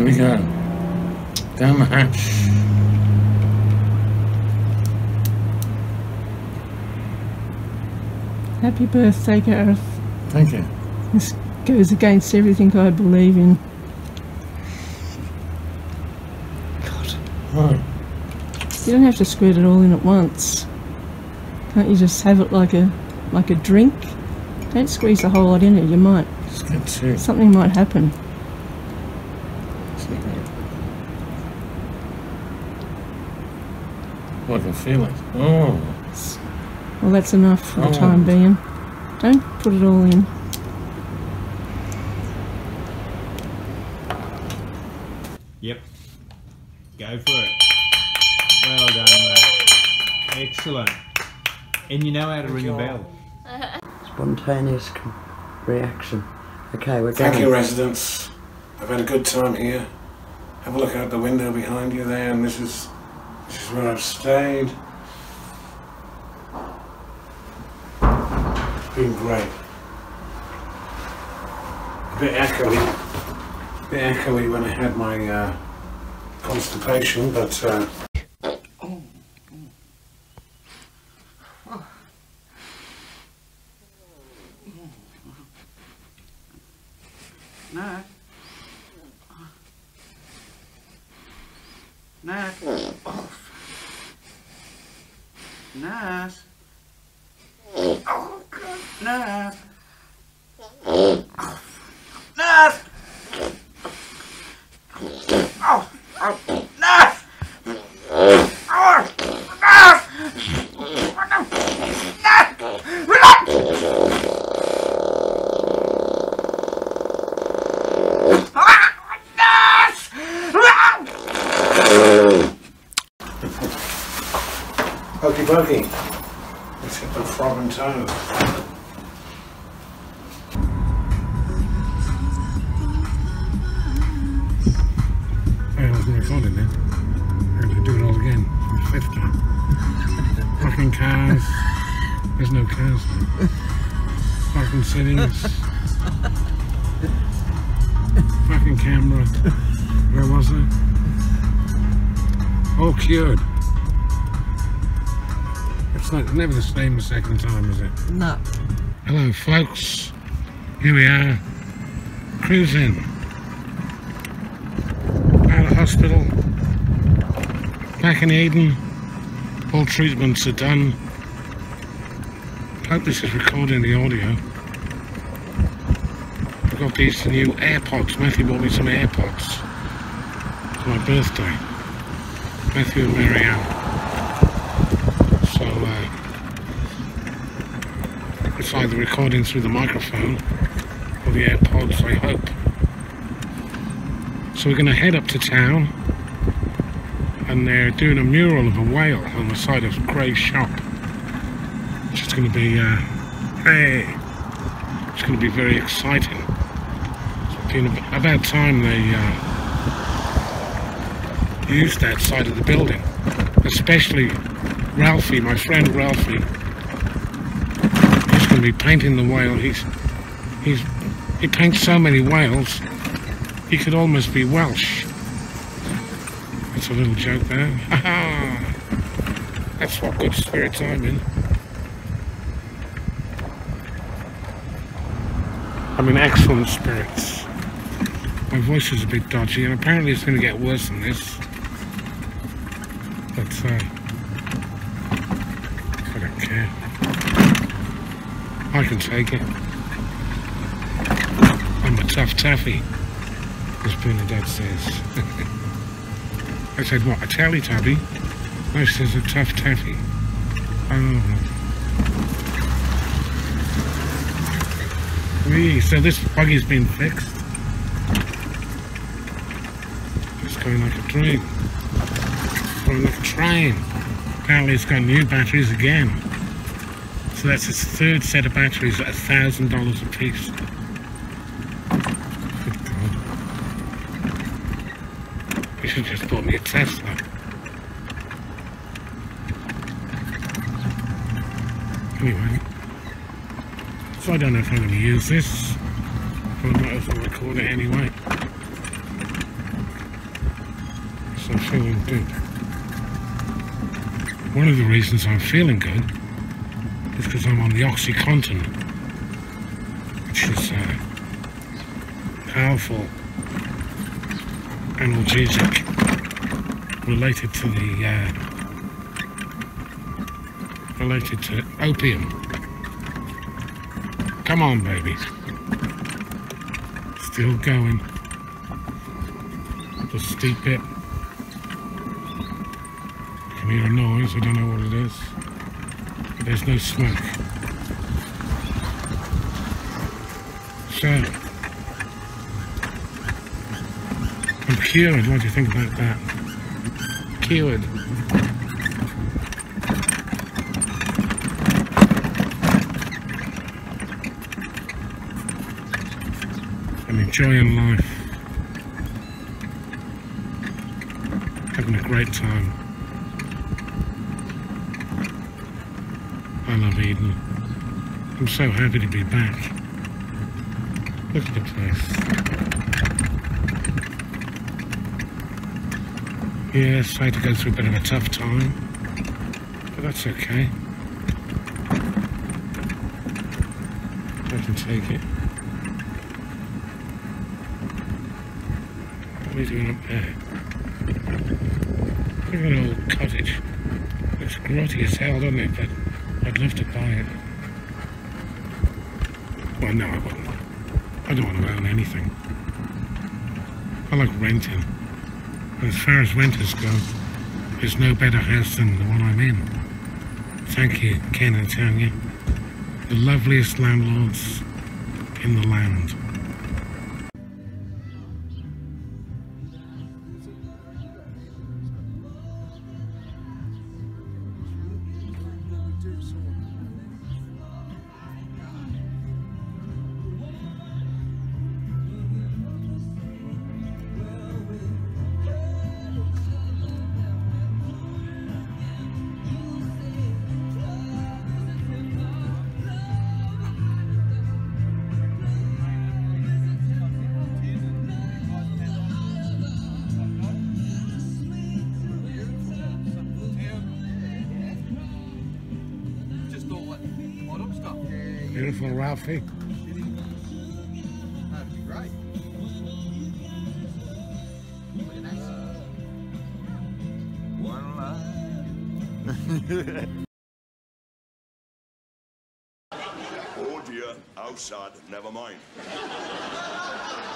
we go. Down the hatch. Happy birthday, Gareth. Thank you. This goes against everything I believe in. God. Right. You don't have to squirt it all in at once. Can't you just have it like a drink? Don't squeeze a whole lot in it, you might. Just get sick. Something might happen. I can feel it. Oh. Well, that's enough for the time being. Don't put it all in. Yep. Go for it. Well done, mate. Excellent. And you know how to ring a bell. Spontaneous reaction. Okay, we're going. Thank you, residents. I've had a good time here. Have a look out the window behind you there, and this is where I've stayed. It's been great. A bit echoey when I had my constipation, but No. Nurse. Nurse. Oh, God. Nurse. Nurse. Oh, nurse. Pokey pokey. Let's hit the frog and toad. I wasn't recording then. I'm going to do it all again. 50. Fucking cars. There's no cars now. Fucking cities. Fucking Canberra. Where was I? All cured. It's never the same the second time, is it? No. Hello folks, here we are, cruising out of hospital, back in Eden, all treatments are done. Hope this is recording the audio. I got these new AirPods. Matthew bought me some AirPods for my birthday. Matthew and Marianne. So it's either recording through the microphone or the AirPods, I hope. So we're going to head up to town, and they're doing a mural of a whale on the side of Gray's shop. Which is going to be, hey, it's going to be very exciting. It's been about time they used that side of the building, especially Ralphie, my friend Ralphie. He's going to be painting the whale. He paints so many whales, he could almost be Welsh. That's a little joke there. That's what good spirits I'm in. I'm in excellent spirits. My voice is a bit dodgy, and apparently it's going to get worse than this. But I don't care. I can take it. I'm a tough taffy, as Bernadette says. I said, what, a Teletubby? No, she says a tough taffy. Oh. Wee, so this buggy's been fixed. It's going like a train. Going like a train. Apparently it's got new batteries again. So that's its third set of batteries at $1,000 a piece. Good God. You should have just bought me a Tesla. Anyway. So I don't know if I'm going to use this, but I might as well record it anyway. I'm feeling good. One of the reasons I'm feeling good is because I'm on the oxycontin, which is powerful analgesic related to opium. Come on, baby. Still going. The steep bit. I can hear a noise, I don't know what it is. But there's no smoke. So, I'm cured. What do you think about that? Cured. I'm enjoying life. Having a great time. I love Eden. I'm so happy to be back. Look at the place. Yes, I had to go through a bit of a tough time, but that's okay. I can take it. What are we doing up there? Look at an old cottage. Looks grotty as hell, doesn't it? But I'd love to buy it. Well, no, I wouldn't. I don't want to own anything. I like renting. And as far as renters go, there's no better house than the one I'm in. Thank you, Ken and Tanya. The loveliest landlords in the land. Beautiful, Ralphie. That'd be great. One line. Oh dear, outside, never mind.